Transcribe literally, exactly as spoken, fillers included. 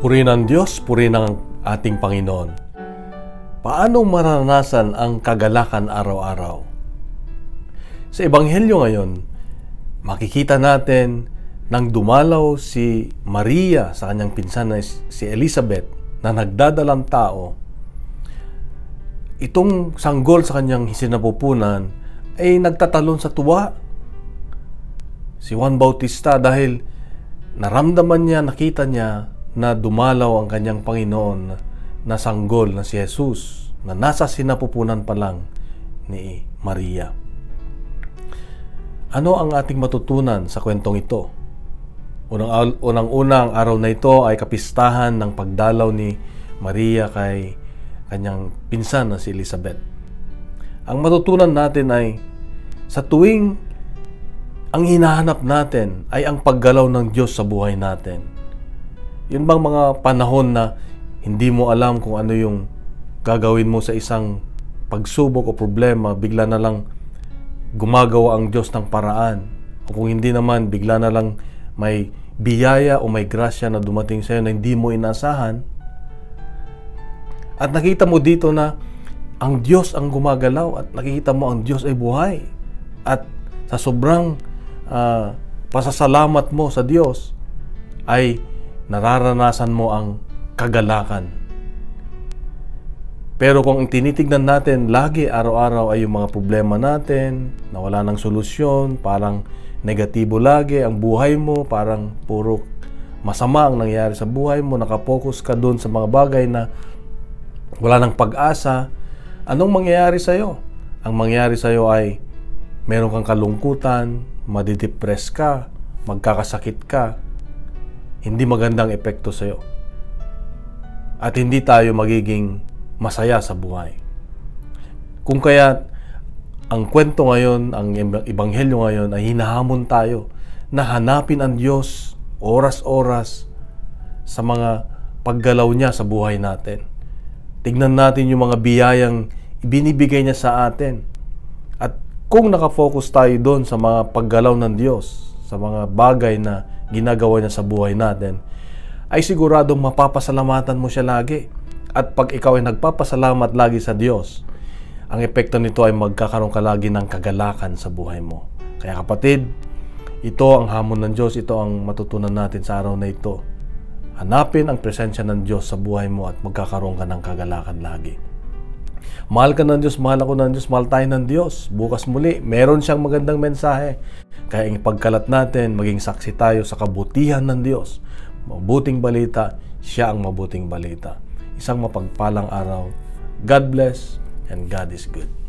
Purihin ang Diyos, purihin ang ating Panginoon. Paano maranasan ang kagalakan araw-araw? Sa Ebanghelyo ngayon, makikita natin nang dumalaw si Maria sa kanyang pinsan na si Elizabeth na nagdadalang tao, itong sanggol sa kanyang sinapupunan ay nagtatalon sa tuwa. Si Juan Bautista dahil naramdaman niya, nakita niya na dumalaw ang kanyang Panginoon na sanggol na si Jesus na nasa sinapupunan pa lang ni Maria. Ano ang ating matutunan sa kwentong ito? Unang, unang-unang araw na ito ay kapistahan ng pagdalaw ni Maria kay kanyang pinsan na si Elizabeth. Ang matutunan natin ay sa tuwing ang hinahanap natin ay ang paggalaw ng Diyos sa buhay natin. Yun bang mga panahon na hindi mo alam kung ano yung gagawin mo sa isang pagsubok o problema, bigla na lang gumagawa ang Diyos ng paraan. O kung hindi naman, bigla na lang may biyaya o may grasya na dumating sa iyo na hindi mo inaasahan. At nakita mo dito na ang Diyos ang gumagalaw at nakikita mo ang Diyos ay buhay. At sa sobrang uh, pasasalamat mo sa Diyos ay nararanasan mo ang kagalakan. Pero kung tinitignan natin lagi araw-araw ay yung mga problema natin na wala ng solusyon, parang negatibo lagi ang buhay mo, parang puro masama ang nangyayari sa buhay mo, nakapokus ka doon sa mga bagay na wala ng pag-asa, anong mangyayari sa iyo? Ang mangyayari sa iyo ay meron kang kalungkutan, madidepress ka, magkakasakit ka, hindi magandang epekto sa iyo. At hindi tayo magiging masaya sa buhay. Kung kaya ang kwento ngayon, ang Ebanghelyo ngayon ay hinahamon tayo na hanapin ang Diyos oras-oras sa mga paggalaw niya sa buhay natin. Tignan natin yung mga biyayang ibinibigay niya sa atin. At kung nakafocus tayo doon sa mga paggalaw ng Diyos, sa mga bagay na ginagawa niya sa buhay natin, ay siguradong mapapasalamatan mo siya lagi. At pag ikaw ay nagpapasalamat lagi sa Diyos, ang epekto nito ay magkakaroon ka lagi ng kagalakan sa buhay mo. Kaya kapatid, ito ang hamon ng Diyos, ito ang matutunan natin sa araw na ito. Hanapin ang presensya ng Diyos sa buhay mo at magkakaroon ka ng kagalakan lagi. Mahal ka ng Diyos, mahal ako ng Diyos, mahal tayo ng Diyos. Bukas muli, meron siyang magandang mensahe. Kaya ipagkalat natin, maging saksi tayo sa kabutihan ng Diyos. Mabuting balita, siya ang mabuting balita. Isang mapagpalang araw. God bless and God is good.